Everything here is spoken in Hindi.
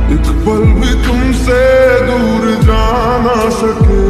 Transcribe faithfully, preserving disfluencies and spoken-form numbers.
एक पल भी तुमसे दूर जा ना सके।